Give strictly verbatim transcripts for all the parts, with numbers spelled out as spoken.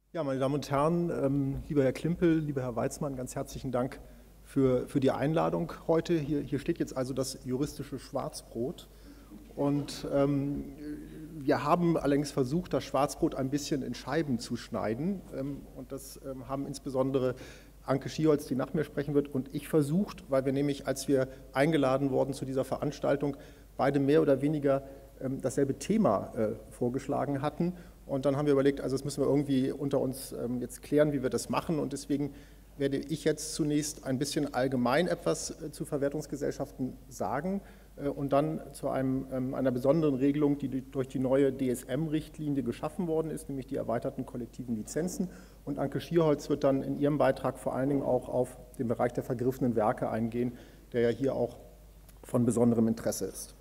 Ja, meine Damen und Herren, ähm, lieber Herr Klimpel, lieber Herr Weizmann, ganz herzlichen Dank für, für die Einladung heute. Hier, hier steht jetzt also das juristische Schwarzbrot. Und ähm, wir haben allerdings versucht, das Schwarzbrot ein bisschen in Scheiben zu schneiden. Ähm, und das ähm, haben insbesondere Anke Schiholz, die nach mir sprechen wird, und ich versucht, weil wir nämlich, als wir eingeladen wurden zu dieser Veranstaltung, beide mehr oder weniger ähm, dasselbe Thema äh, vorgeschlagen hatten. Und dann haben wir überlegt, also das müssen wir irgendwie unter uns ähm, jetzt klären, wie wir das machen. Und deswegen werde ich jetzt zunächst ein bisschen allgemein etwas äh, zu Verwertungsgesellschaften sagen äh, und dann zu einem, ähm, einer besonderen Regelung, die durch die neue D S M-Richtlinie geschaffen worden ist, nämlich die erweiterten kollektiven Lizenzen. Und Anke Schiholz wird dann in ihrem Beitrag vor allen Dingen auch auf den Bereich der vergriffenen Werke eingehen, der ja hier auch von besonderem Interesse ist.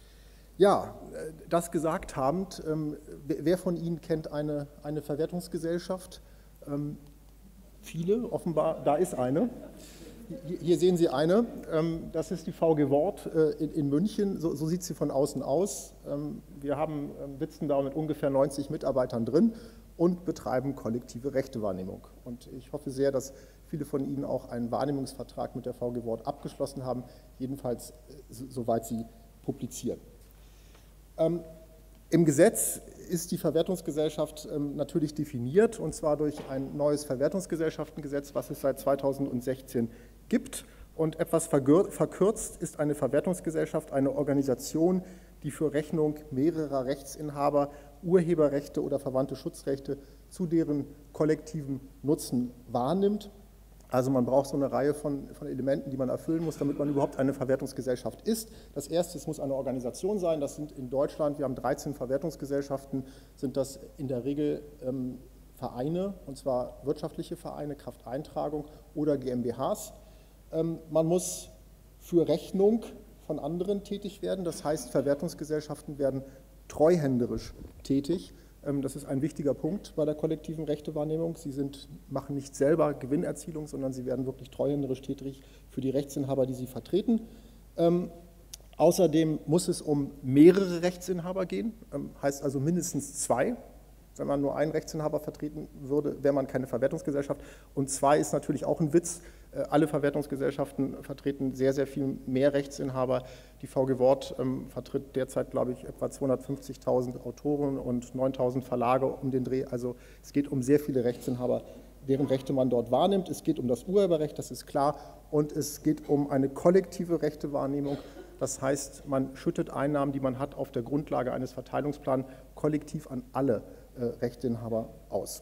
Ja, das gesagt habend, ähm, wer von Ihnen kennt eine, eine Verwertungsgesellschaft? Ähm, viele, offenbar, da ist eine. Hier, hier sehen Sie eine, ähm, das ist die V G Wort äh, in, in München, so, so sieht sie von außen aus. Ähm, wir haben, ähm, sitzen da mit ungefähr neunzig Mitarbeitern drin und betreiben kollektive Rechtewahrnehmung. Und ich hoffe sehr, dass viele von Ihnen auch einen Wahrnehmungsvertrag mit der V G Wort abgeschlossen haben, jedenfalls äh, so, soweit sie publizieren. Ähm, Im Gesetz ist die Verwertungsgesellschaft ähm, natürlich definiert, und zwar durch ein neues Verwertungsgesellschaftengesetz, was es seit zweitausendsechzehn gibt. Und etwas verkürzt ist eine Verwertungsgesellschaft eine Organisation, die für Rechnung mehrerer Rechtsinhaber Urheberrechte oder verwandte Schutzrechte zu deren kollektiven Nutzen wahrnimmt. Also man braucht so eine Reihe von, von Elementen, die man erfüllen muss, damit man überhaupt eine Verwertungsgesellschaft ist. Das erste, es muss eine Organisation sein. Das sind in Deutschland, wir haben dreizehn Verwertungsgesellschaften, sind das in der Regel ähm, Vereine, und zwar wirtschaftliche Vereine, Krafteintragung oder G m b Hs. Ähm, man muss für Rechnung von anderen tätig werden. Das heißt, Verwertungsgesellschaften werden treuhänderisch tätig. Das ist ein wichtiger Punkt bei der kollektiven Rechtewahrnehmung. Sie sind, machen nicht selber Gewinnerzielung, sondern sie werden wirklich treuhänderisch tätig für die Rechtsinhaber, die sie vertreten. Ähm, außerdem muss es um mehrere Rechtsinhaber gehen, ähm, heißt also mindestens zwei. Wenn man nur einen Rechtsinhaber vertreten würde, wäre man keine Verwertungsgesellschaft. Und zwei ist natürlich auch ein Witz. Alle Verwertungsgesellschaften vertreten sehr, sehr viel mehr Rechtsinhaber. Die V G Wort ähm, vertritt derzeit, glaube ich, etwa zweihundertfünfzigtausend Autoren und neuntausend Verlage um den Dreh. Also es geht um sehr viele Rechtsinhaber, deren Rechte man dort wahrnimmt. Es geht um das Urheberrecht, das ist klar. Und es geht um eine kollektive Rechtewahrnehmung. Das heißt, man schüttet Einnahmen, die man hat, auf der Grundlage eines Verteilungsplans kollektiv an alle äh, Rechteinhaber aus.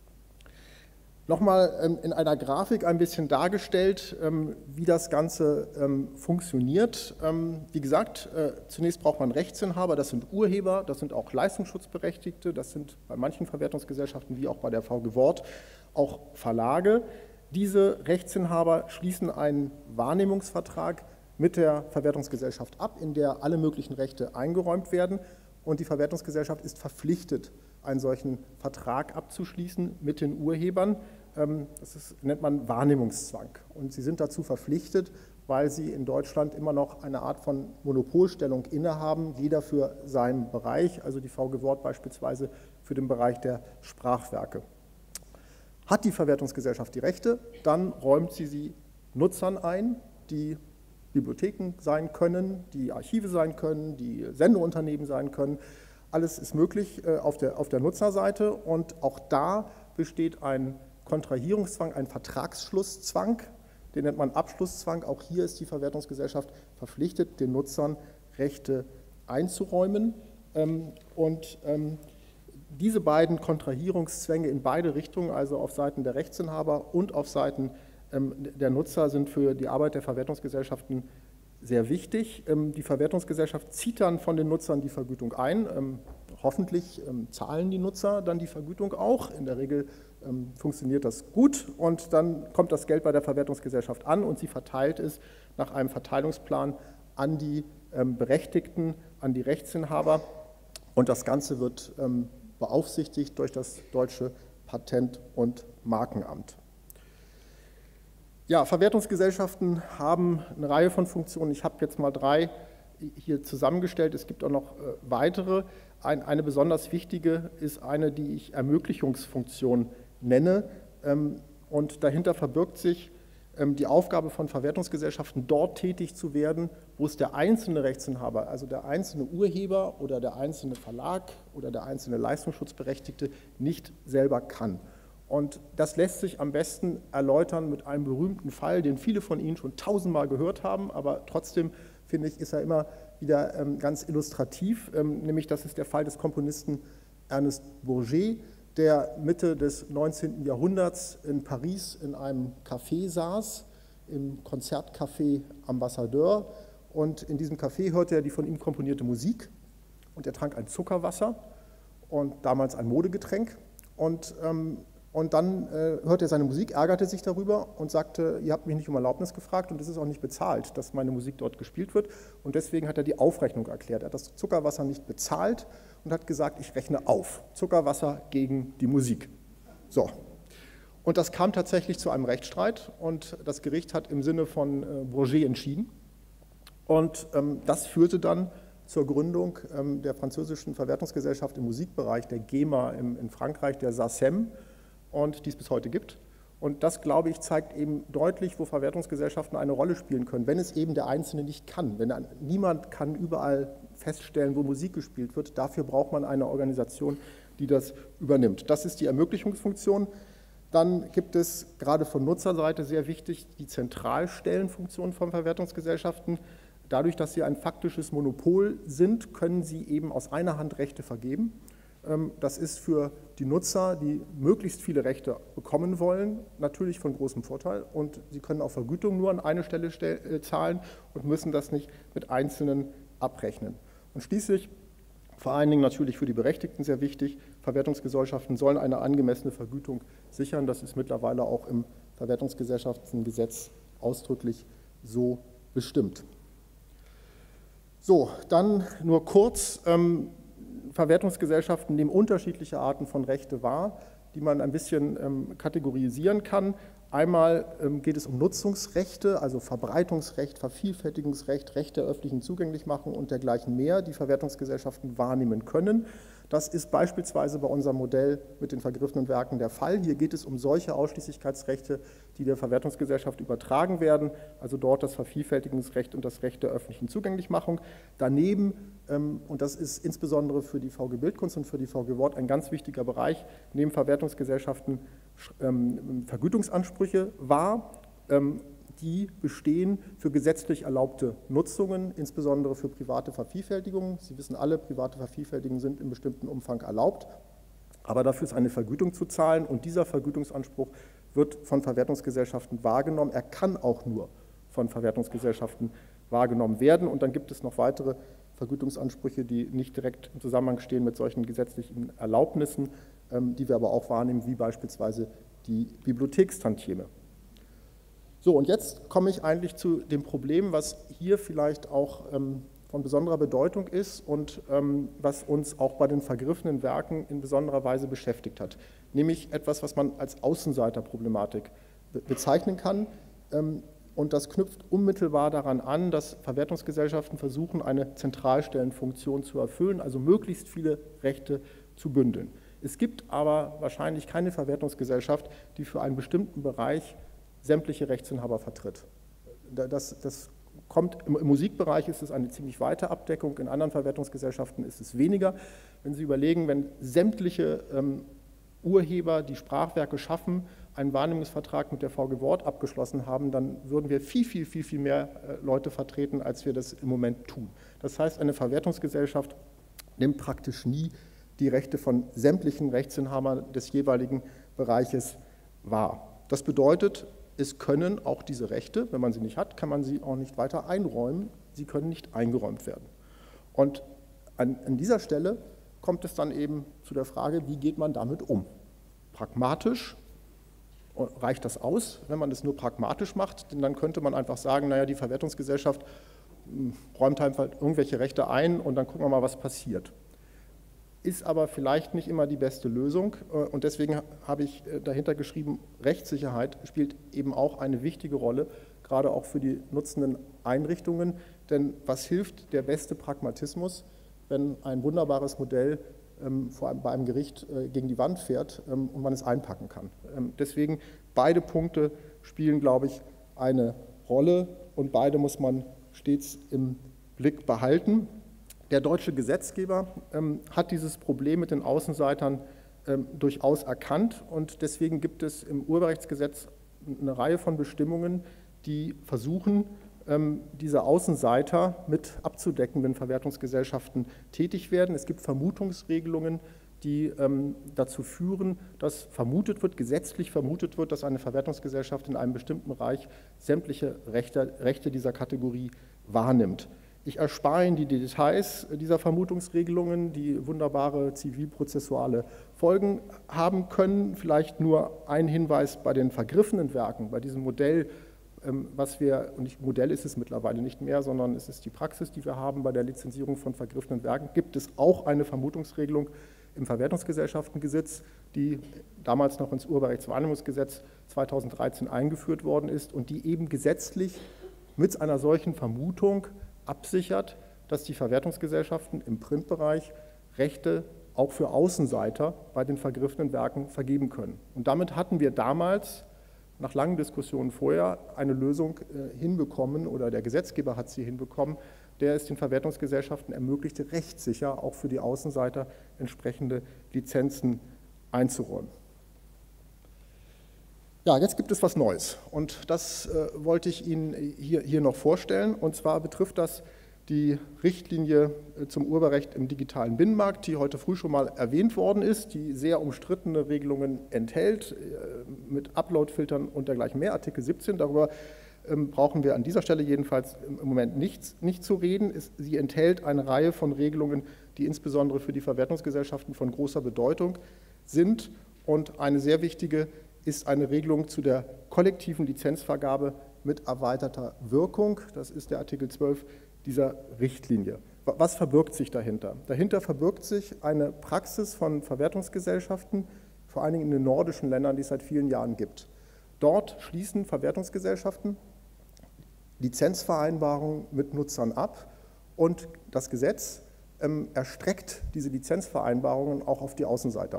Nochmal ähm, in einer Grafik ein bisschen dargestellt, ähm, wie das Ganze ähm, funktioniert. Ähm, wie gesagt, äh, zunächst braucht man Rechtsinhaber, das sind Urheber, das sind auch Leistungsschutzberechtigte, das sind bei manchen Verwertungsgesellschaften wie auch bei der V G Wort auch Verlage. Diese Rechtsinhaber schließen einen Wahrnehmungsvertrag mit der Verwertungsgesellschaft ab, in der alle möglichen Rechte eingeräumt werden, und die Verwertungsgesellschaft ist verpflichtet, einen solchen Vertrag abzuschließen mit den Urhebern. Das ist, nennt man Wahrnehmungszwang. Und sie sind dazu verpflichtet, weil sie in Deutschland immer noch eine Art von Monopolstellung innehaben, jeder für seinen Bereich, also die V G Wort beispielsweise für den Bereich der Sprachwerke. Hat die Verwertungsgesellschaft die Rechte, dann räumt sie sie Nutzern ein, die Bibliotheken sein können, die Archive sein können, die Sendeunternehmen sein können. Alles ist möglich auf der, auf der Nutzerseite, und auch da besteht ein Kontrahierungszwang, ein Vertragsschlusszwang, den nennt man Abschlusszwang. Auch hier ist die Verwertungsgesellschaft verpflichtet, den Nutzern Rechte einzuräumen. Und diese beiden Kontrahierungszwänge in beide Richtungen, also auf Seiten der Rechtsinhaber und auf Seiten der Nutzer, sind für die Arbeit der Verwertungsgesellschaften sehr wichtig. Die Verwertungsgesellschaft zieht dann von den Nutzern die Vergütung ein. Hoffentlich zahlen die Nutzer dann die Vergütung auch. In der Regel funktioniert das gut, und dann kommt das Geld bei der Verwertungsgesellschaft an und sie verteilt es nach einem Verteilungsplan an die Berechtigten, an die Rechtsinhaber, und das Ganze wird beaufsichtigt durch das Deutsche Patent- und Markenamt. Ja, Verwertungsgesellschaften haben eine Reihe von Funktionen. Ich habe jetzt mal drei hier zusammengestellt. Es gibt auch noch weitere. Ein, eine besonders wichtige ist eine, die ich Ermöglichungsfunktion nenne. Und dahinter verbirgt sich die Aufgabe von Verwertungsgesellschaften, dort tätig zu werden, wo es der einzelne Rechtsinhaber, also der einzelne Urheber oder der einzelne Verlag oder der einzelne Leistungsschutzberechtigte nicht selber kann. Und das lässt sich am besten erläutern mit einem berühmten Fall, den viele von Ihnen schon tausendmal gehört haben, aber trotzdem, finde ich, ist er immer wieder ganz illustrativ, nämlich das ist der Fall des Komponisten Ernest Bourget, der Mitte des neunzehnten Jahrhunderts in Paris in einem Café saß, im Konzertcafé Ambassadeur. Und in diesem Café hörte er die von ihm komponierte Musik und er trank ein Zuckerwasser und damals ein Modegetränk. Und, ähm, und dann äh, hörte er seine Musik, ärgerte sich darüber und sagte, ihr habt mich nicht um Erlaubnis gefragt und es ist auch nicht bezahlt, dass meine Musik dort gespielt wird. Und deswegen hat er die Aufrechnung erklärt. Er hat das Zuckerwasser nicht bezahlt und hat gesagt, ich rechne auf. Zuckerwasser gegen die Musik. So. Und das kam tatsächlich zu einem Rechtsstreit und das Gericht hat im Sinne von äh, Bourget entschieden. Und ähm, das führte dann zur Gründung ähm, der französischen Verwertungsgesellschaft im Musikbereich, der GEMA im, in Frankreich, der SACEM, und die es bis heute gibt. Und das, glaube ich, zeigt eben deutlich, wo Verwertungsgesellschaften eine Rolle spielen können, wenn es eben der Einzelne nicht kann. Wenn ein, niemand kann überall feststellen, wo Musik gespielt wird. Dafür braucht man eine Organisation, die das übernimmt. Das ist die Ermöglichungsfunktion. Dann gibt es gerade von Nutzerseite sehr wichtig die Zentralstellenfunktion von Verwertungsgesellschaften. Dadurch, dass sie ein faktisches Monopol sind, können sie eben aus einer Hand Rechte vergeben. Das ist für die Nutzer, die möglichst viele Rechte bekommen wollen, natürlich von großem Vorteil. Und sie können auch Vergütung nur an eine Stelle zahlen und müssen das nicht mit Einzelnen abrechnen. Und schließlich, vor allen Dingen natürlich für die Berechtigten sehr wichtig, Verwertungsgesellschaften sollen eine angemessene Vergütung sichern. Das ist mittlerweile auch im Verwertungsgesellschaftengesetz ausdrücklich so bestimmt. So, dann nur kurz. Ähm, Verwertungsgesellschaften nehmen unterschiedliche Arten von Rechte wahr, die man ein bisschen ähm, kategorisieren kann. Einmal ähm, geht es um Nutzungsrechte, also Verbreitungsrecht, Vervielfältigungsrecht, Recht der öffentlichen Zugänglichmachung und dergleichen mehr, die Verwertungsgesellschaften wahrnehmen können. Das ist beispielsweise bei unserem Modell mit den vergriffenen Werken der Fall. Hier geht es um solche Ausschließlichkeitsrechte, die der Verwertungsgesellschaft übertragen werden, also dort das Vervielfältigungsrecht und das Recht der öffentlichen Zugänglichmachung. Daneben, ähm, und das ist insbesondere für die V G Bildkunst und für die V G Wort ein ganz wichtiger Bereich, nehmen Verwertungsgesellschaften ähm, Vergütungsansprüche wahr, ähm, die bestehen für gesetzlich erlaubte Nutzungen, insbesondere für private Vervielfältigungen. Sie wissen alle, private Vervielfältigungen sind in bestimmten Umfang erlaubt, aber dafür ist eine Vergütung zu zahlen und dieser Vergütungsanspruch wird von Verwertungsgesellschaften wahrgenommen. Er kann auch nur von Verwertungsgesellschaften wahrgenommen werden und dann gibt es noch weitere Vergütungsansprüche, die nicht direkt im Zusammenhang stehen mit solchen gesetzlichen Erlaubnissen, die wir aber auch wahrnehmen, wie beispielsweise die Bibliothekstantieme. So, und jetzt komme ich eigentlich zu dem Problem, was hier vielleicht auch ähm, von besonderer Bedeutung ist und ähm, was uns auch bei den vergriffenen Werken in besonderer Weise beschäftigt hat. Nämlich etwas, was man als Außenseiterproblematik be bezeichnen kann. Ähm, und das knüpft unmittelbar daran an, dass Verwertungsgesellschaften versuchen, eine Zentralstellenfunktion zu erfüllen, also möglichst viele Rechte zu bündeln. Es gibt aber wahrscheinlich keine Verwertungsgesellschaft, die für einen bestimmten Bereich sämtliche Rechtsinhaber vertritt. Das, das kommt, im, im Musikbereich ist es eine ziemlich weite Abdeckung, in anderen Verwertungsgesellschaften ist es weniger. Wenn Sie überlegen, wenn sämtliche ähm, Urheber, die Sprachwerke schaffen, einen Wahrnehmungsvertrag mit der V G Wort abgeschlossen haben, dann würden wir viel, viel, viel, viel mehr äh, Leute vertreten, als wir das im Moment tun. Das heißt, eine Verwertungsgesellschaft nimmt praktisch nie die Rechte von sämtlichen Rechtsinhabern des jeweiligen Bereiches wahr. Das bedeutet, es können auch diese Rechte, wenn man sie nicht hat, kann man sie auch nicht weiter einräumen. Sie können nicht eingeräumt werden. Und an, an dieser Stelle kommt es dann eben zu der Frage, wie geht man damit um? Pragmatisch, reicht das aus, wenn man das nur pragmatisch macht? Denn dann könnte man einfach sagen, naja, die Verwertungsgesellschaft räumt einfach irgendwelche Rechte ein und dann gucken wir mal, was passiert. Ist aber vielleicht nicht immer die beste Lösung und deswegen habe ich dahinter geschrieben, Rechtssicherheit spielt eben auch eine wichtige Rolle, gerade auch für die nutzenden Einrichtungen, denn was hilft der beste Pragmatismus, wenn ein wunderbares Modell ähm, vor allem bei einem Gericht äh, gegen die Wand fährt ähm, und man es einpacken kann. Ähm, deswegen beide Punkte spielen, glaube ich, eine Rolle und beide muss man stets im Blick behalten. Der deutsche Gesetzgeber ähm, hat dieses Problem mit den Außenseitern ähm, durchaus erkannt und deswegen gibt es im Urheberrechtsgesetz eine Reihe von Bestimmungen, die versuchen, ähm, diese Außenseiter mit abzudecken, wenn Verwertungsgesellschaften tätig werden. Es gibt Vermutungsregelungen, die ähm, dazu führen, dass vermutet wird, gesetzlich vermutet wird, dass eine Verwertungsgesellschaft in einem bestimmten Bereich sämtliche Rechte, Rechte dieser Kategorie wahrnimmt. Ich erspare Ihnen die Details dieser Vermutungsregelungen, die wunderbare zivilprozessuale Folgen haben können. Vielleicht nur ein Hinweis bei den vergriffenen Werken, bei diesem Modell, was wir, und nicht, Modell ist es mittlerweile nicht mehr, sondern es ist die Praxis, die wir haben bei der Lizenzierung von vergriffenen Werken, gibt es auch eine Vermutungsregelung im Verwertungsgesellschaftengesetz, die damals noch ins Urheberrechtswahrnehmungsgesetz zweitausenddreizehn eingeführt worden ist und die eben gesetzlich mit einer solchen Vermutung absichert, dass die Verwertungsgesellschaften im Printbereich Rechte auch für Außenseiter bei den vergriffenen Werken vergeben können. Und damit hatten wir damals, nach langen Diskussionen vorher, eine Lösung äh, hinbekommen, oder der Gesetzgeber hat sie hinbekommen, der es den Verwertungsgesellschaften ermöglichte, rechtssicher auch für die Außenseiter entsprechende Lizenzen einzuräumen. Ja, jetzt gibt es was Neues und das äh, wollte ich Ihnen hier, hier noch vorstellen, und zwar betrifft das die Richtlinie äh, zum Urheberrecht im digitalen Binnenmarkt, die heute früh schon mal erwähnt worden ist, die sehr umstrittene Regelungen enthält, äh, mit Upload-Filtern und dergleichen mehr, Artikel siebzehn, darüber ähm, brauchen wir an dieser Stelle jedenfalls im Moment nichts, nicht zu reden. Es, sie enthält eine Reihe von Regelungen, die insbesondere für die Verwertungsgesellschaften von großer Bedeutung sind, und eine sehr wichtige ist eine Regelung zu der kollektiven Lizenzvergabe mit erweiterter Wirkung. Das ist der Artikel zwölf dieser Richtlinie. Was verbirgt sich dahinter? Dahinter verbirgt sich eine Praxis von Verwertungsgesellschaften, vor allen Dingen in den nordischen Ländern, die es seit vielen Jahren gibt. Dort schließen Verwertungsgesellschaften Lizenzvereinbarungen mit Nutzern ab und das Gesetz ähm, erstreckt diese Lizenzvereinbarungen auch auf die Außenseiter.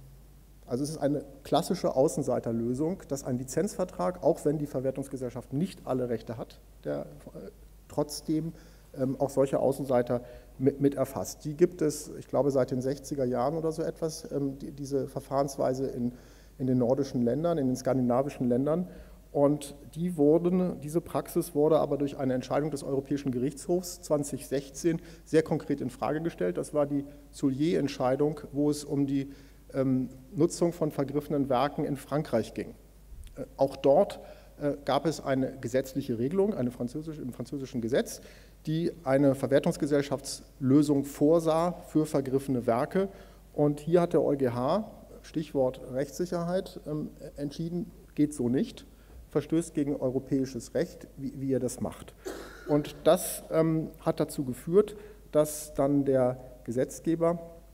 Also es ist eine klassische Außenseiterlösung, dass ein Lizenzvertrag, auch wenn die Verwertungsgesellschaft nicht alle Rechte hat, der äh, trotzdem ähm, auch solche Außenseiter mit, mit erfasst. Die gibt es, ich glaube, seit den sechziger Jahren oder so etwas, ähm, die, diese Verfahrensweise in, in den nordischen Ländern, in den skandinavischen Ländern. Und die wurden, diese Praxis wurde aber durch eine Entscheidung des Europäischen Gerichtshofs zweitausendsechzehn sehr konkret in Frage gestellt. Das war die Soulier-Entscheidung, wo es um die ähm, Nutzung von vergriffenen Werken in Frankreich ging. Äh, auch dort äh, gab es eine gesetzliche Regelung, eine französische, im französischen Gesetz, die eine Verwertungsgesellschaftslösung vorsah für vergriffene Werke. Und hier hat der EuGH, Stichwort Rechtssicherheit, ähm, entschieden, geht so nicht, verstößt gegen europäisches Recht, wie, wie er das macht. Und das ähm, hat dazu geführt, dass dann der Gesetzgeber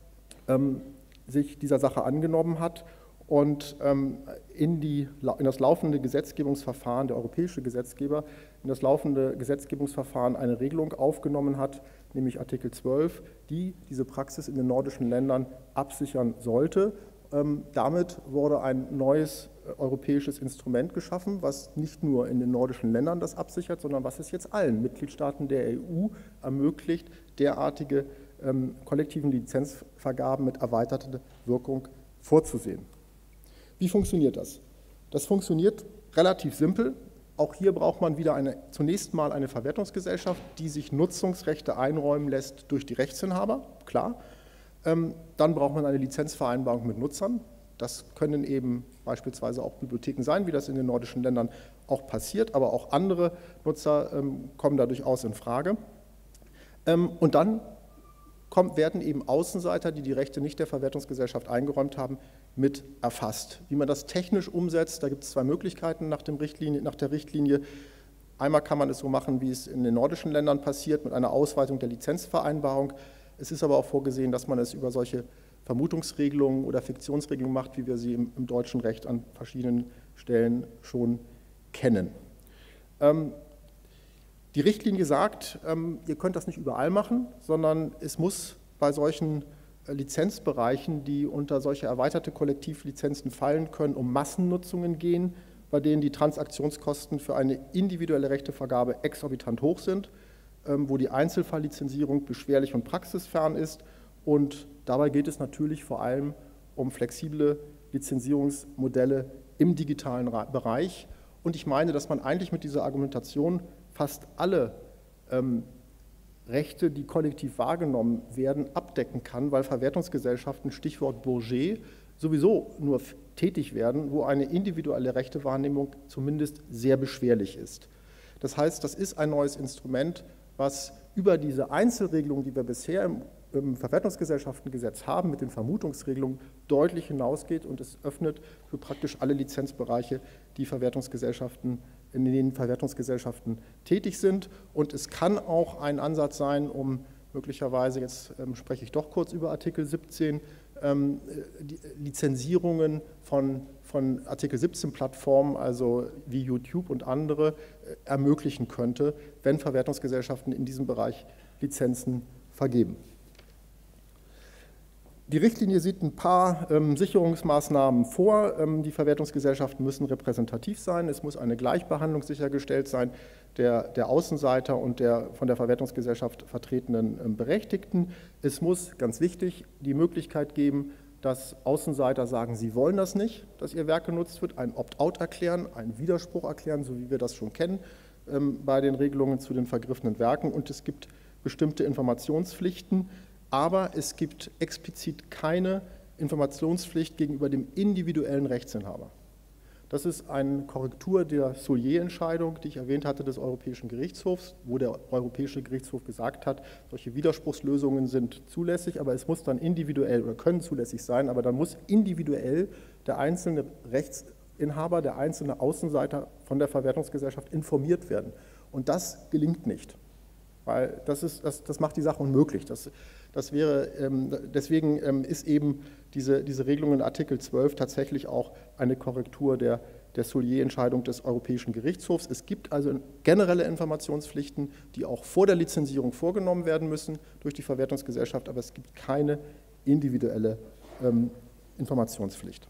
ähm, sich dieser Sache angenommen hat und ähm, in, die, in das laufende Gesetzgebungsverfahren, der europäische Gesetzgeber, in das laufende Gesetzgebungsverfahren eine Regelung aufgenommen hat, nämlich Artikel zwölf, die diese Praxis in den nordischen Ländern absichern sollte. Ähm, damit wurde ein neues äh, europäisches Instrument geschaffen, was nicht nur in den nordischen Ländern das absichert, sondern was es jetzt allen Mitgliedstaaten der E U ermöglicht, derartige ähm, kollektiven Lizenzvergaben mit erweiterter Wirkung vorzusehen. Wie funktioniert das? Das funktioniert relativ simpel. Auch hier braucht man wieder eine, zunächst mal eine Verwertungsgesellschaft, die sich Nutzungsrechte einräumen lässt durch die Rechtsinhaber, klar. Ähm, dann braucht man eine Lizenzvereinbarung mit Nutzern. Das können eben beispielsweise auch Bibliotheken sein, wie das in den nordischen Ländern auch passiert, aber auch andere Nutzer ähm, kommen da durchaus in Frage. Ähm, und dann kommt, werden eben Außenseiter, die die Rechte nicht der Verwertungsgesellschaft eingeräumt haben, mit erfasst. Wie man das technisch umsetzt, da gibt es zwei Möglichkeiten nach, dem Richtlinie, nach der Richtlinie. Einmal kann man es so machen, wie es in den nordischen Ländern passiert, mit einer Ausweitung der Lizenzvereinbarung. Es ist aber auch vorgesehen, dass man es über solche Vermutungsregelungen oder Fiktionsregelungen macht, wie wir sie im, im deutschen Recht an verschiedenen Stellen schon kennen. Ähm, die Richtlinie sagt, ähm, ihr könnt das nicht überall machen, sondern es muss bei solchen Lizenzbereichen, die unter solche erweiterte Kollektivlizenzen fallen können, um Massennutzungen gehen, bei denen die Transaktionskosten für eine individuelle Rechtevergabe exorbitant hoch sind, wo die Einzelfalllizenzierung beschwerlich und praxisfern ist. Und dabei geht es natürlich vor allem um flexible Lizenzierungsmodelle im digitalen Bereich. Und ich meine, dass man eigentlich mit dieser Argumentation fast alle ähm, Rechte, die kollektiv wahrgenommen werden, abdecken kann, weil Verwertungsgesellschaften, Stichwort Bourget, sowieso nur tätig werden, wo eine individuelle Rechtewahrnehmung zumindest sehr beschwerlich ist. Das heißt, das ist ein neues Instrument, was über diese Einzelregelungen, die wir bisher im, im Verwertungsgesellschaftengesetz haben, mit den Vermutungsregelungen deutlich hinausgeht, und es öffnet für praktisch alle Lizenzbereiche, die Verwertungsgesellschaften, in denen Verwertungsgesellschaften tätig sind. Und es kann auch ein Ansatz sein, um möglicherweise, jetzt ähm, spreche ich doch kurz über Artikel siebzehn, ähm, die Lizenzierungen von, von Artikel siebzehn Plattformen, also wie YouTube und andere, äh, ermöglichen könnte, wenn Verwertungsgesellschaften in diesem Bereich Lizenzen vergeben. Die Richtlinie sieht ein paar ähm, Sicherungsmaßnahmen vor. Ähm, die Verwertungsgesellschaften müssen repräsentativ sein. Es muss eine Gleichbehandlung sichergestellt sein der, der Außenseiter und der von der Verwertungsgesellschaft vertretenen ähm, Berechtigten. Es muss, ganz wichtig, die Möglichkeit geben, dass Außenseiter sagen, sie wollen das nicht, dass ihr Werk genutzt wird, ein Opt-out erklären, einen Widerspruch erklären, so wie wir das schon kennen ähm, bei den Regelungen zu den vergriffenen Werken. Und es gibt bestimmte Informationspflichten. Aber es gibt explizit keine Informationspflicht gegenüber dem individuellen Rechtsinhaber. Das ist eine Korrektur der Soulier-Entscheidung, die ich erwähnt hatte, des Europäischen Gerichtshofs, wo der Europäische Gerichtshof gesagt hat, solche Widerspruchslösungen sind zulässig, aber es muss dann individuell oder können zulässig sein, aber dann muss individuell der einzelne Rechtsinhaber, der einzelne Außenseiter von der Verwertungsgesellschaft informiert werden. Und das gelingt nicht, weil das, ist, das, das macht die Sache unmöglich. Das, Das wäre, deswegen ist eben diese, diese Regelung in Artikel zwölf tatsächlich auch eine Korrektur der, der Soulier-Entscheidung des Europäischen Gerichtshofs. Es gibt also generelle Informationspflichten, die auch vor der Lizenzierung vorgenommen werden müssen durch die Verwertungsgesellschaft, aber es gibt keine individuelle ähm, Informationspflicht.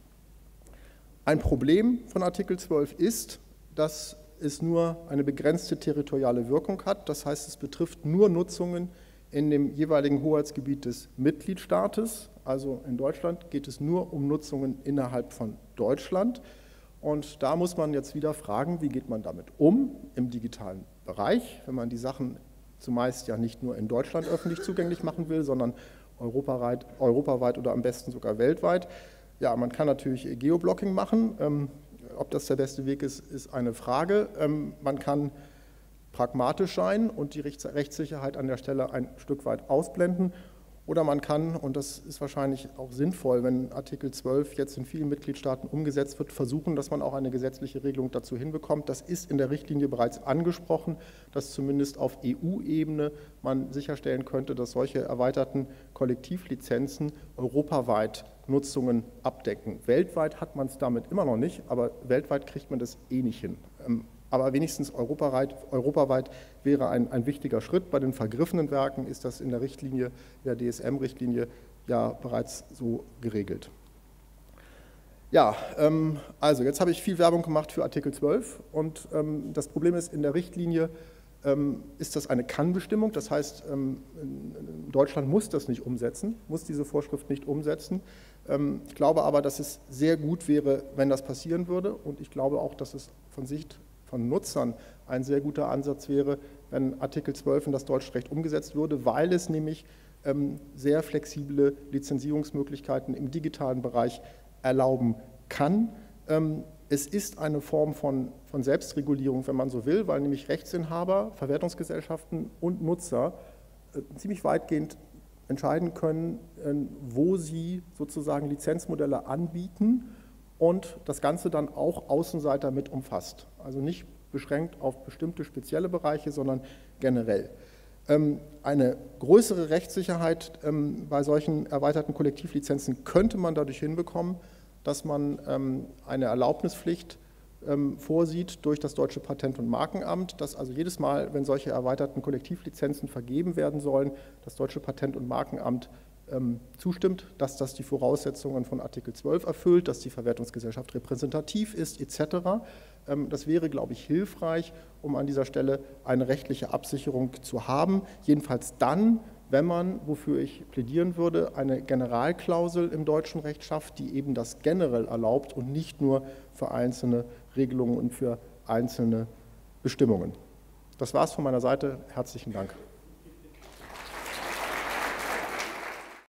Ein Problem von Artikel zwölf ist, dass es nur eine begrenzte territoriale Wirkung hat. Das heißt, es betrifft nur Nutzungen in dem jeweiligen Hoheitsgebiet des Mitgliedstaates. Also in Deutschland geht es nur um Nutzungen innerhalb von Deutschland. Und da muss man jetzt wieder fragen, wie geht man damit um im digitalen Bereich, wenn man die Sachen zumeist ja nicht nur in Deutschland öffentlich zugänglich machen will, sondern europaweit, europaweit oder am besten sogar weltweit. Ja, man kann natürlich Geoblocking machen. Ähm, ob das der beste Weg ist, ist eine Frage. Ähm, man kann pragmatisch sein und die Rechtssicherheit an der Stelle ein Stück weit ausblenden. Oder man kann, und das ist wahrscheinlich auch sinnvoll, wenn Artikel zwölf jetzt in vielen Mitgliedstaaten umgesetzt wird, versuchen, dass man auch eine gesetzliche Regelung dazu hinbekommt. Das ist in der Richtlinie bereits angesprochen, dass zumindest auf E U-Ebene man sicherstellen könnte, dass solche erweiterten Kollektivlizenzen europaweit Nutzungen abdecken. Weltweit hat man es damit immer noch nicht, aber weltweit kriegt man das eh nicht hin. Aber wenigstens europaweit, europaweit wäre ein, ein wichtiger Schritt. Bei den vergriffenen Werken ist das in der Richtlinie, in der D S M-Richtlinie ja bereits so geregelt. Ja, ähm, also jetzt habe ich viel Werbung gemacht für Artikel zwölf und ähm, das Problem ist, in der Richtlinie ähm, ist das eine Kann-Bestimmung, das heißt, ähm, Deutschland muss das nicht umsetzen, muss diese Vorschrift nicht umsetzen. Ähm, ich glaube aber, dass es sehr gut wäre, wenn das passieren würde, und ich glaube auch, dass es von Sicht von Nutzern ein sehr guter Ansatz wäre, wenn Artikel zwölf in das deutsche Recht umgesetzt würde, weil es nämlich ähm, sehr flexible Lizenzierungsmöglichkeiten im digitalen Bereich erlauben kann. Ähm, es ist eine Form von, von Selbstregulierung, wenn man so will, weil nämlich Rechtsinhaber, Verwertungsgesellschaften und Nutzer äh, ziemlich weitgehend entscheiden können, äh, wo sie sozusagen Lizenzmodelle anbieten und das Ganze dann auch Außenseiter mit umfasst. Also nicht beschränkt auf bestimmte spezielle Bereiche, sondern generell. Eine größere Rechtssicherheit bei solchen erweiterten Kollektivlizenzen könnte man dadurch hinbekommen, dass man eine Erlaubnispflicht vorsieht durch das Deutsche Patent- und Markenamt, dass also jedes Mal, wenn solche erweiterten Kollektivlizenzen vergeben werden sollen, das Deutsche Patent- und Markenamt ähm, zustimmt, dass das die Voraussetzungen von Artikel zwölf erfüllt, dass die Verwertungsgesellschaft repräsentativ ist, et cetera. Ähm, das wäre, glaube ich, hilfreich, um an dieser Stelle eine rechtliche Absicherung zu haben. Jedenfalls dann, wenn man, wofür ich plädieren würde, eine Generalklausel im deutschen Recht schafft, die eben das generell erlaubt und nicht nur für einzelne Regelungen und für einzelne Bestimmungen. Das war es von meiner Seite. Herzlichen Dank.